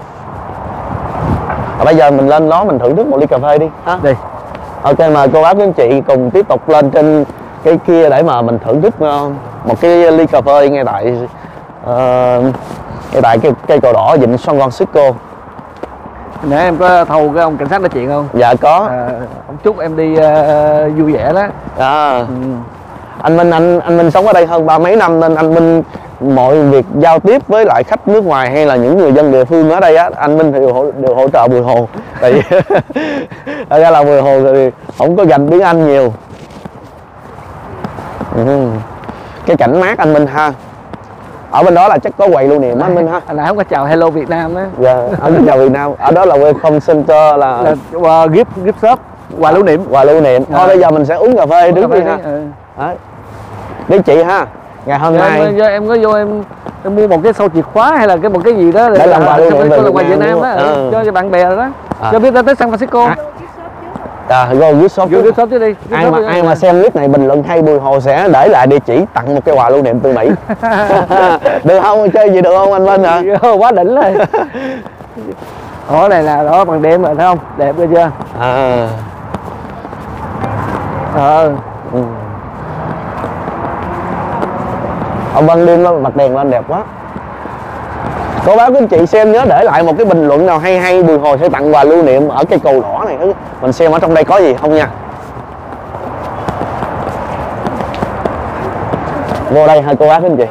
Bây giờ mình lên đó mình thưởng thức một ly cà phê đi ha. Đi. Ok, mời cô bác anh chị cùng tiếp tục lên trên cái kia để mà mình thưởng thức một cái ly cà phê ngay tại cây cầu đỏ vịnh San Francisco. Nãy em có thâu cái ông cảnh sát nói chuyện không? Dạ có. Ông chúc em đi vui vẻ đó. Anh Minh sống ở đây hơn 30 mấy năm nên anh Minh mọi việc giao tiếp với lại khách nước ngoài hay là những người dân địa phương ở đây á, anh Minh thì đều hỗ trợ Bùi Hồ. Tại vì thật ra là Bùi Hồ thì không có dành tiếng Anh nhiều. Cái cảnh mát anh Minh ha. Ở bên đó là chắc có quầy lưu niệm anh Minh ha. Anh nãy không có chào Hello Việt Nam đó. Dạ, anh chào Việt Nam. Ở đó là Welcome Center là gift shop, quà lưu niệm. Thôi bây giờ mình sẽ uống cà phê đứng đi ha. Đấy. Đi chị ha. Ngày hôm nay em có vô em mua một cái sâu chìa khóa hay là một cái gì đó để làm quà lưu niệm về Việt Nam đó, cho bạn bè rồi đó. Cho biết tới San Francisco. Go gift shop. Vô gift shop chứ đi. Ai mà xem clip này bình luận hay Bùi Hồ sẽ để lại địa chỉ tặng một cái quà lưu niệm từ Mỹ. Được không? Chơi gì được không anh Minh hả? Quá đỉnh rồi. Đó này là đó bằng đêm rồi thấy không? Đẹp rồi chưa? Ông ban đêm nó bật đèn lên đẹp quá. Cô bác quý anh chị xem nhớ để lại một cái bình luận nào hay Bùi Hồ sẽ tặng quà lưu niệm ở cây cầu đỏ này. Mình xem ở trong đây có gì không nha. Vô đây hai cô bác quý anh chị.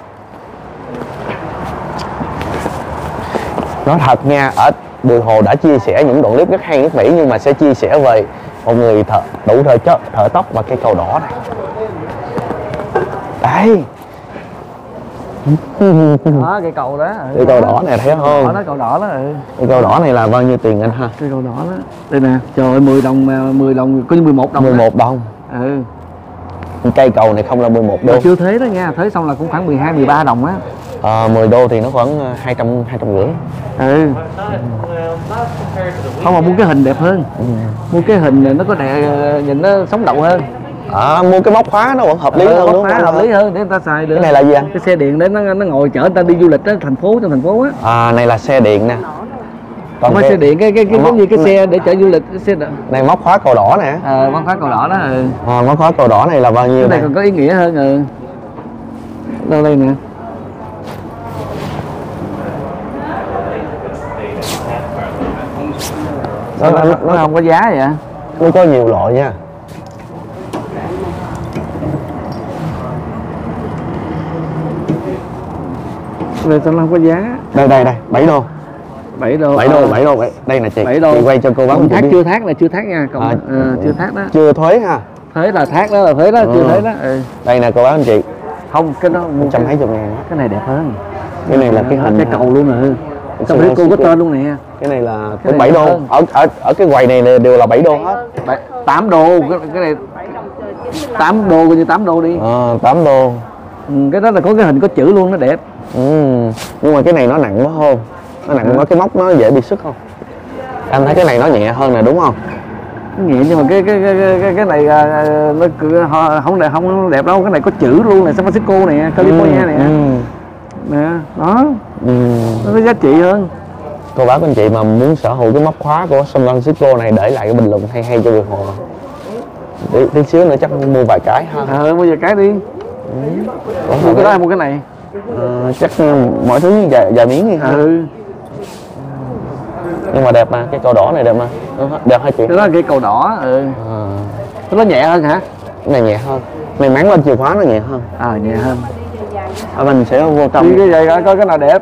Nói thật nha, ở Bùi Hồ đã chia sẻ những đoạn clip rất hay rất mỹ, nhưng mà sẽ chia sẻ về một người đủ thợ tóc và cây cầu đỏ này. Đây. Đó, cây cầu đó. Cây cầu đỏ này thấy không? Đó, cầu đỏ đó. Cây cầu đỏ này là bao nhiêu tiền anh ha? Cây cầu đỏ đó. Đây nè, trời ơi 10 đồng có như 11 đồng. 11 đồng. Ừ. Cây cầu này không là 11 đô. Mà chưa thế đó nha, thế xong là cũng khoảng 12 13 đồng á. 10 đô thì nó khoảng 250. Ừ. Không, mà mua cái hình đẹp hơn. Mua cái hình nó có đẹp, nhìn nó sống động hơn. Mua cái móc khóa nó vẫn hợp lý hơn, móc khóa hợp lý hơn để người ta xài được. Cái này là gì anh? Cái xe điện để nó ngồi chở người ta đi du lịch đó, trong thành phố á. Này là xe điện nè. Còn cái xe điện cái giống như cái xe để chở du lịch, cái xe này móc khóa cầu đỏ nè. Móc khóa cầu đỏ đó. Móc khóa cầu đỏ này là bao nhiêu? Cái này còn có ý nghĩa hơn. Đâu đây nè. Nó không có giá vậy. Nó có nhiều loại nha. Rồi sao nó không có giá? Đây 7 đô. 7 đô. Đây nè chị. 7 đô. Chị quay cho cô bác. Chưa thác này, chưa thác nha. Chưa thác đó. Chưa thuế ha. Thuế là thác đó, là thuế đó, chưa thuế đó. Đây nè cô bác anh chị. Không, cái đó 120 ngàn. Cái này đẹp hơn. Cái này là cái hình cái cầu luôn nè. Sao thấy cô có tên luôn nè. Cái này là cái 7 đô. Ở cái quầy này đều là 7 đô hết. 8 đô, cái này 8 đô, coi như 8 đô đi. 8 đô. Cái đó là có cái hình có chữ luôn, nó đẹp. Nhưng mà cái này nó nặng quá không? Nó nặng quá, cái móc nó dễ bị sức không? Anh thấy cái này nó nhẹ hơn nè đúng không? Nhẹ nhưng mà cái này nó không đẹp đâu, cái này có chữ luôn này, San Francisco này, California này. Nè, đó. Nó có giá trị hơn. Cô bác anh chị mà muốn sở hữu cái móc khóa của San Francisco này để lại cái bình luận hay cho Bùi Hồ. Tí xíu nữa chắc mua vài cái ha. Mua vài cái đi. Mua cái đó hay mua cái này? Chắc mọi thứ vài miếng đi ha. Nhưng mà đẹp mà, cái cầu đỏ này đẹp mà. Đẹp hả chị? Cái đó là cái cầu đỏ. Cái đó nhẹ hơn hả? Cái này nhẹ hơn. Mày mắn lên chìa khóa nó nhẹ hơn. Nhẹ hơn. Mình sẽ vô trong. Cái vậy coi cái nào đẹp.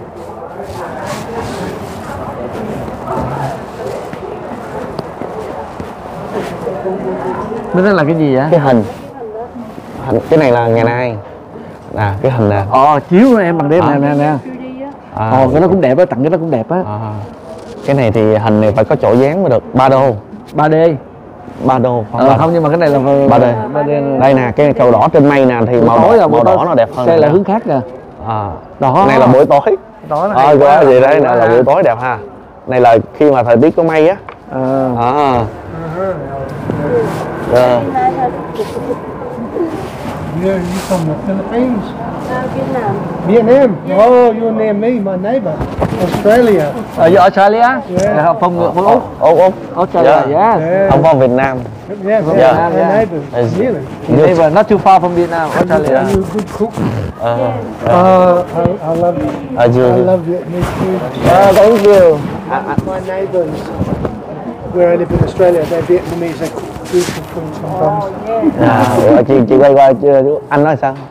Cái đó là cái gì vậy? Cái hình. Cái này là ngày nay. Cái hình nè. Chiếu em bằng đêm nè. Cái đó cũng đẹp á, tặng cái đó cũng đẹp á. Cái này thì hình này phải có chỗ dán mới được. 3 đô. 3D. 3 đô. Không, nhưng mà cái này là 3D. Đây nè, cái cầu đỏ trên mây nè thì màu đỏ nó đẹp hơn. Đây là hướng khác kìa. Cái này là buổi tối. Có gì đấy nè, là buổi tối đẹp ha. Này là khi mà thời tiết có mây á. Yeah, you from the Philippines? Vietnam. Oh, you name me, my neighbour. Australia. Ở Australia? Yeah. From Úc. Australia, yeah. I'm from Việt Nam. Yeah, my neighbour. Really? Neighbour, not too far from Vietnam, Australia. Are you a good cook? I love you. I love Vietnamese food. Thank you. My neighbours, where I live in Australia, they're Vietnamese. They cook beautiful food sometimes. Chị quay qua chưa? Anh nói sao?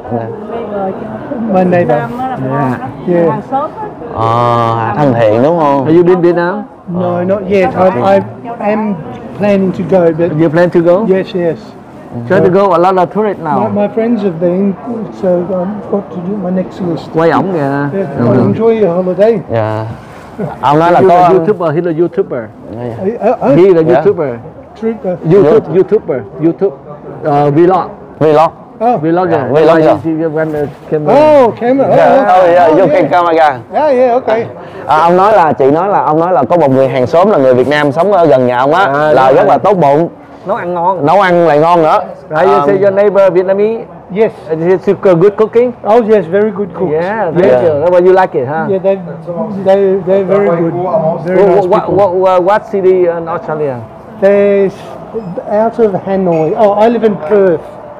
My neighbour. Yeah. Thân thiện đúng không? Have you been Vietnam? No, not yet. I am planning to go, but You plan to go? yes. Try to go, a lot of tourists now. My friends have been, so I've got to do my next list. Quay ổng kìa. Yeah, enjoy your holiday. Dạ. Ông nói là He's có a YouTuber, he's a YouTuber. He's He's a YouTuber. Trooper. YouTuber. YouTube. Vlog. Vlog. Vlogger. Vlogger. Oh, camera. You can camera. Yeah, okay. Ông nói là chị nói là ông nói là có một người hàng xóm là người Việt Nam sống ở gần nhà ông á, là rất là tốt bụng, nấu ăn ngon, nấu ăn lại ngon nữa. Right, you say your neighbor Vietnamese? Yes. Is it good cooking? Oh yes, very good cooks. Yeah, thank you. That's why you like it, huh? Yeah, they're very good. Very nice people. What city in Australia? They're out of Hanoi. Oh, I live in Perth.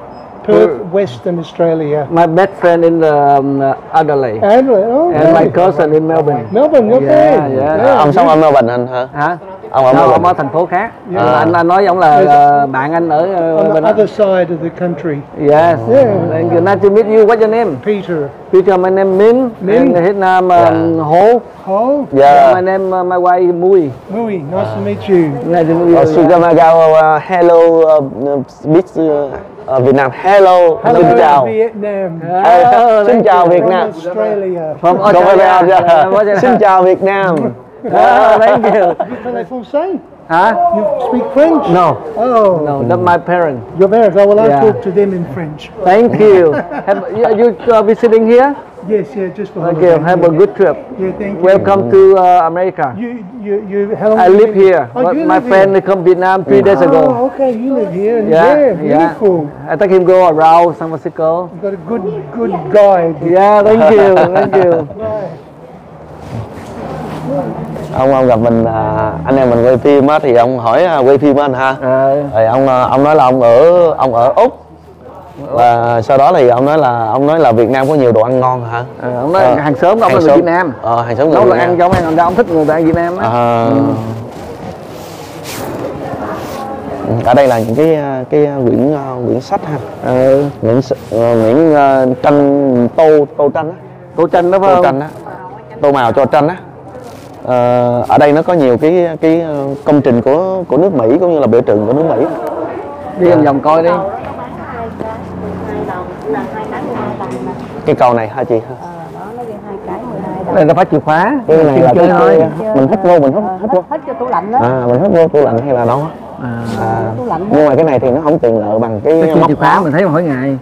Perth, Western Australia. My best friend in Adelaide. Adelaide, oh, And my right. cousin in Melbourne. Melbourne, okay. Yeah. Ông sống ở Melbourne anh hả? Hả? Ông ở No, ông Melbourne. ở thành phố khác. Yeah. Anh nói ông là bạn anh ở On the bên đó. other side of the country. Yes. Yeah. Thank you. Nice to meet you. What's your name? Peter. Peter, my name Min. Min. And his name Yeah. Ho. Oh, Yeah. My name my wife Mui. Mui, nice to meet you. Nice to meet you. Sugamagao, hello, Miss Việt Nam, hello, Hello, xin chào. Vietnam. Xin chào Việt From Nam. Australia. From Không phải Australia. Việt Nam. Xin chào Việt Nam. Thank you. You play français? Hả? You speak French? No. Oh, No, that's my parents. your parents. Oh, well, I'll Yeah. talk to them in French. Thank you. Have you visiting here? Yes, yeah, just for Okay, holiday, have a yeah. good trip. Yeah, thank you. Welcome to America. You, how long I have you live been- here, Oh, but you my live friend here? come Vietnam 3 days Oh, ago. okay, you live here. Yeah, beautiful. I take him go around San Francisco. You've got a good guide. Yeah, thank you, thank you. Ông gặp mình, anh em mình quay phim á, thì ông hỏi quay phim á anh ha. Rồi ông nói là ông ở Úc. Và sau đó thì ông nói là Việt Nam có nhiều đồ ăn ngon hả? Ông nói hàng xóm ông là người Việt Nam. Hàng xóm người Nấu Việt là Nam. ăn giống ăn ông thích người ta ăn Việt Nam á. Ở đây là những cái quyển sách ha. Quyển tranh tô tranh á. Tô tranh đó phải Tô không? tranh á. Tô màu cho tranh á. Ở đây nó có nhiều cái công trình của nước Mỹ cũng như là biểu tượng của nước Mỹ. Đi vòng vòng coi đi. Cái cầu này hả chị? Cái này nó phải chìa khóa. Cái này là chơi thôi. mình hít vô, mình hít vô. Hết cho tủ lạnh đó. Mình hít vô tủ lạnh hay là đâu á? Tủ lạnh đó. Nhưng mà cái này thì nó không tiện lợi bằng cái Cái móc chìa khóa mình thấy mà mỗi ngày.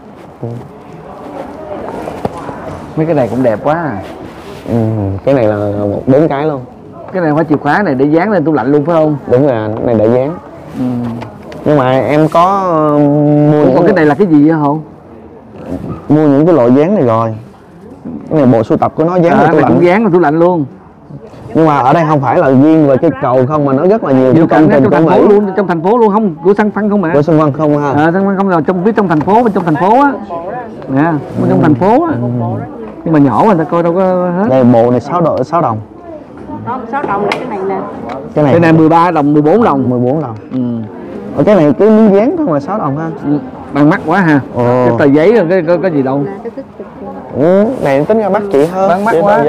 Mấy cái này cũng đẹp quá. Cái này là 4 cái luôn. Cái này phải chìa khóa này để dán lên tủ lạnh luôn phải không? Đúng rồi, cái này để dán. Nhưng mà em có mua Còn cái này là cái gì vậy hả? mua những cái loại dán này rồi. Cái này bộ sưu tập của nó dán vào tủ này lạnh. cũng dán vào tủ lạnh luôn. Nhưng mà ở đây không phải là riêng về cái cầu không, mà nó rất là nhiều cái công trình trong thành của phố Mỹ. luôn, trong thành phố luôn không, của San Phan không mà. Của Xuân Văn không ha. San Phan không là trong trong thành phố á. Nè, trong thành phố á. Nhưng mà nhỏ mà ta coi đâu có hết. Đây bộ này 6 đồng. Đó, 6 đồng là cái này nè. Cái này 13 đồng, 14 đồng. 14 đồng. Ừ. Cái này cái miếng dán thôi mà 6 đồng ha. Bằng mắt quá ha. Cái tờ giấy rồi cái gì đâu. Này tính ra mắc chị hơn. Bán mắc quá.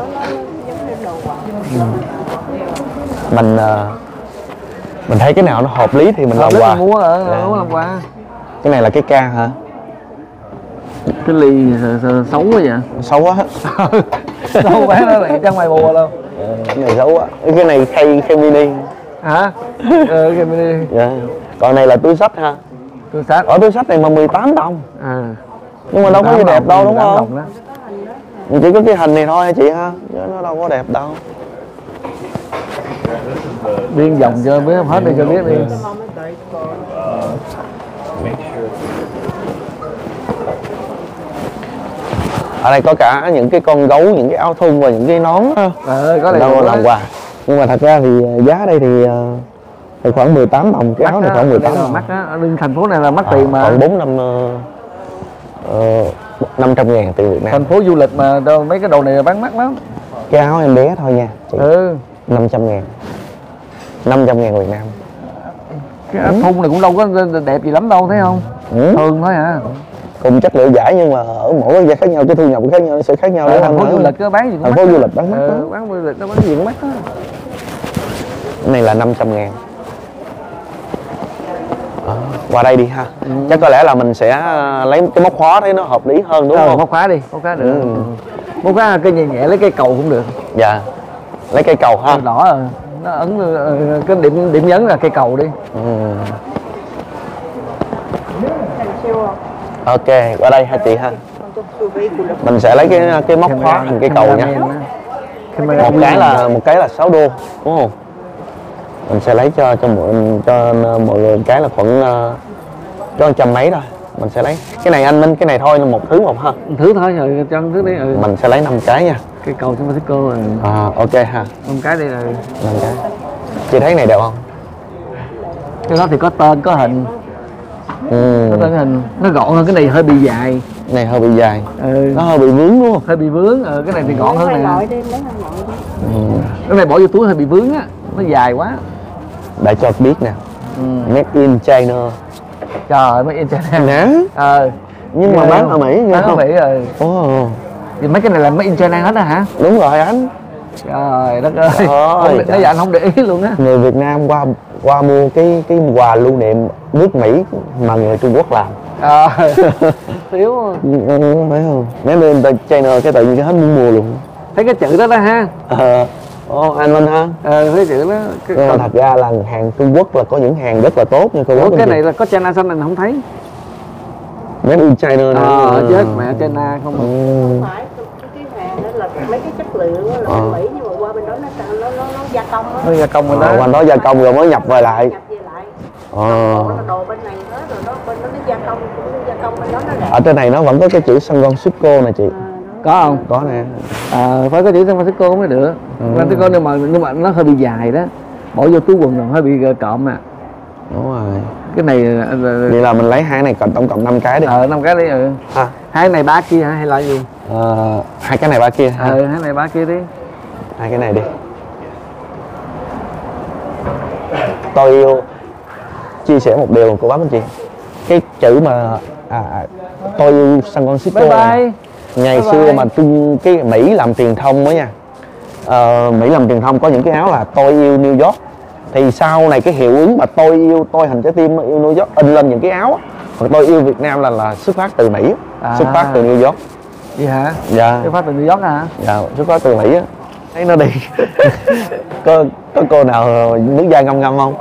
Mình thấy cái nào nó hợp lý thì mình làm quà. Mua làm quà. Cái này là cái ca hả? Cái ly xấu quá vậy. Xấu quá. Xấu quá nó lại trong ngoài bùa luôn. Cái này xấu quá. Cái này khay mini. Hả? Cái mini. Dạ. Còn này là túi xách ha. Túi xách. Ở túi xách này mà 18 đồng. Nhưng mà đâu có gì đẹp đâu đúng không? Chỉ có cái hình này thôi hả chị ha, chứ nó đâu có đẹp đâu. Điên vòng cho biết hết đi cho biết đi. Ở đây có cả những cái con gấu, những cái áo thun và những cái nón đó. Có này đâu làm quà. Nhưng mà thật ra thì giá đây thì khoảng 18 đồng, cái áo này khoảng 18 đồng. Mắc á, ở thành phố này là mắc tiền mà. Khoảng 500.000 tiền Việt Nam. Thành phố du lịch mà đâu mấy cái đồ này bán mắc lắm. Cái áo em bé thôi nha chị. 500.000. 500.000 Việt Nam. Cái áo thun này cũng đâu có đẹp gì lắm đâu thấy không? Thường thôi hả? Cùng chất liệu vải nhưng mà ở mỗi quốc gia khác nhau, cái thu nhập khác nhau, nó sẽ khác nhau. Thành phố du lịch có bán gì cũng thành phố du lịch bán mắc đó. Bán du lịch nó bán gì cũng mắc đó. Cái này là 500.000. Qua đây đi ha. Chắc có lẽ là mình sẽ lấy cái móc khóa thấy nó hợp lý hơn đúng không? Móc khóa đi, móc khóa được. Móc khóa cái nhẹ lấy cây cầu cũng được. Dạ. Lấy cây cầu ha. Đỏ rồi. Nó ấn cái điểm nhấn là cây cầu đi. Ok, qua đây ha chị ha. Mình sẽ lấy cái móc khóa thành cây cầu nha. Một cái là 6 đô đúng không? Mình sẽ lấy cho mọi người cái là khoảng cho 100 mấy thôi. Mình sẽ lấy cái này anh Minh, cái này thôi là một thứ một ha. Một thứ thôi rồi cho thứ đi. Mình sẽ lấy 5 cái nha. Cây cầu San Francisco rồi. Ok ha. 5 cái đây rồi. 5 cái. Chị thấy cái này đẹp không? Cái đó thì có tên, có hình. Nó thân hình nó gọn hơn, cái này hơi bị dài. Này hơi bị dài. Nó hơi bị vướng đúng không? Hơi bị vướng. Cái này thì gọn hơn nè. Cái này bỏ vô túi hơi bị vướng á, nó dài quá. Để cho biết nè. Made in China. Trời ơi, Made in China nè. Nhưng mà bán ở Mỹ. Bán ở Mỹ rồi. Thì mấy cái này là Made in China hết á hả? Đúng rồi anh. Trời đất ơi. Nãy giờ anh không để ý luôn á. Người Việt Nam qua mua cái quà lưu niệm nước Mỹ mà người Trung Quốc làm. Thiếu phải không? Made in China cái tự nhiên cái hết muốn mua luôn. Thấy cái chữ đó đó ha. Anh Minh ha. Thấy chữ đó. Nhưng mà thật ra là hàng Trung Quốc là có những hàng rất là tốt nha cô bác. Cái này là có China xanh này không thấy. Made in China nè. Chết mẹ China không. Không phải cái hàng đó là mấy cái chất liệu là bên Mỹ, nhưng mà qua bên đó nó gia công á. Nó gia công bên đó. Qua đó gia công rồi mới nhập về lại. Nhập về lại. Đồ bên này hết rồi đó, bên đó nó gia công, cũng gia công bên đó nó đẹp. Ở trên này nó vẫn có cái chữ San Francisco nè chị. Có không? Có nè. Phải có chữ San Francisco mới được. San Francisco nhưng mà nó hơi bị dài đó. Bỏ vô túi quần rồi hơi bị cộm nè. Đúng rồi. Cái này vậy là mình lấy hai này tổng cộng 5 cái đi. 5 cái đi. Hai này 3 kia hả hay là gì? Hai cái này 3 kia. Hai này 3 kia đi. Hai cái này đi. Tôi yêu chia sẻ một điều của bác anh chị. Cái chữ mà tôi yêu San Francisco. Bye bye. Ngày xưa mà cái Mỹ làm truyền thông đó nha. Mỹ làm truyền thông có những cái áo là tôi yêu New York. Thì sau này cái hiệu ứng mà tôi hành trái tim yêu New York in lên những cái áo. Còn tôi yêu Việt Nam là xuất phát từ Mỹ, xuất phát từ New York. Vậy hả? Dạ. Xuất phát từ New York hả? Dạ, xuất phát từ Mỹ á. Thấy nó đi. có cô nào nước da ngâm ngâm không?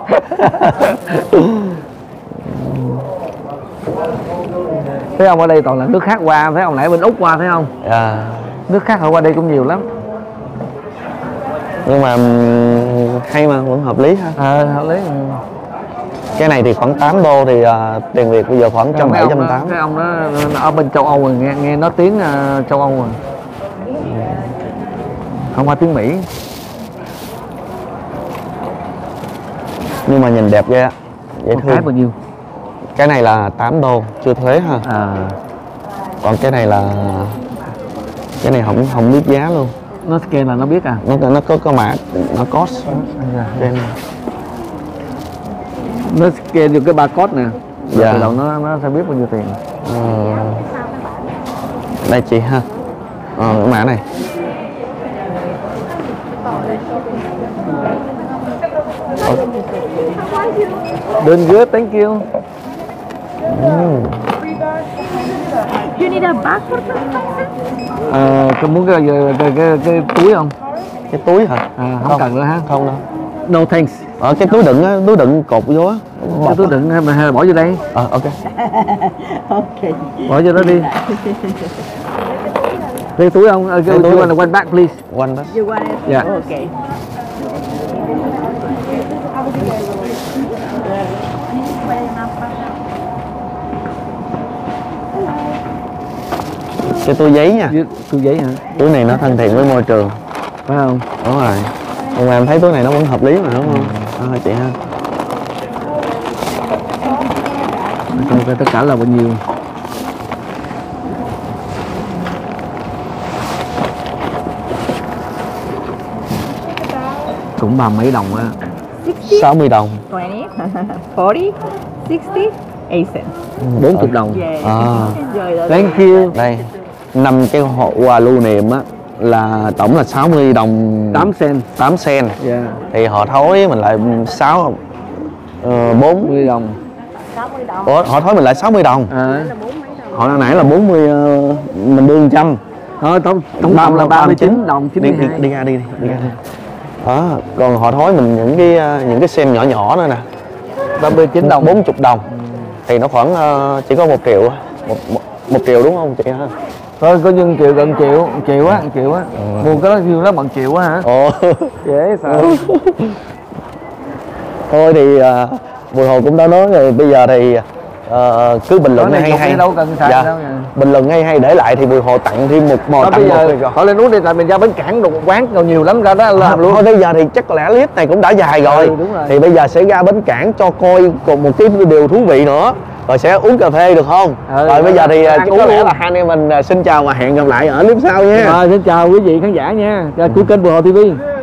Thấy không, ở đây toàn là nước khác qua, thấy không? Nãy bên Úc qua thấy không? Nước khác họ qua đây cũng nhiều lắm. Nhưng mà hay mà vẫn hợp lý ha. Hợp lý. Cái này thì khoảng 8 đô thì tiền Việt bây giờ khoảng 170 180. Cái ông đó ở bên châu Âu rồi, nghe nói tiếng châu Âu rồi. Không qua tiếng Mỹ. Nhưng mà nhìn đẹp ghê á. Dễ thương. Cái bao nhiêu? Cái này là 8 đô chưa thuế ha. Còn cái này không biết giá luôn. Nó scan là nó biết à? Nó có mã, nó cost. Nó scan vô cái barcode nè. Dạ. Tự động nó sẽ biết bao nhiêu tiền. Đây chị ha. Cái mã này. Doing good, thank you. You need a bag for that? Có muốn cái túi không? Cái túi hả? Không cần nữa ha? Không đâu. No thanks. Cái túi đựng cột vô á. Cái túi đựng hay là bỏ vô đây? Ok. Ok. Bỏ vô đó đi. Cái túi không? You want one bag please? One bag. You want it? Yeah. Okay. Cái túi giấy nha. Túi giấy hả? Túi này nó thân thiện với môi trường. Phải không? Đúng rồi. Nhưng mà em thấy túi này nó vẫn hợp lý mà đúng không? Chị ha. Tất cả là bao nhiêu? Cũng 30 mấy đồng á. 60 đồng. 20, 40, 60, 8 cents. 40 đồng. Yeah. À. Thank you. Đây, 5 cái quà lưu niệm á là tổng là 60 đồng 8 cent. 8 cent. Yeah. Thì họ thối mình lại 40 đồng. Ủa, họ thối mình lại 60 đồng. Họ hồi nãy là 40 mình đưa 100. Thôi tổng cộng là 39 đồng 92. Đi ra đi. Đó, còn họ thối mình những cái sen nhỏ nhỏ nữa nè. 39 đồng 40 đồng. Thì nó khoảng chỉ có 1 triệu. 1 triệu đúng không chị ha? Thôi có nhân triệu gần triệu á. Mua cái đó nhiêu đó bằng triệu á hả? Ồ. Dễ sao? Thôi thì Bùi Hồ cũng đã nói rồi, bây giờ thì cứ bình luận hay đâu cần xài đâu nha. Bình luận hay để lại thì Bùi Hồ tặng thêm một mồi tặng bây giờ họ lên núi đi, tại mình ra bến cảng đồ quán còn nhiều lắm ra đó làm luôn. Thôi bây giờ thì chắc có lẽ clip này cũng đã dài rồi. Đúng rồi. Thì bây giờ sẽ ra bến cảng cho coi còn một cái điều thú vị nữa rồi sẽ uống cà phê được không? Rồi bây giờ thì có lẽ là hai anh em mình xin chào và hẹn gặp lại ở clip sau nha. Rồi xin chào quý vị khán giả nha, của kênh Bùi Hồ TV.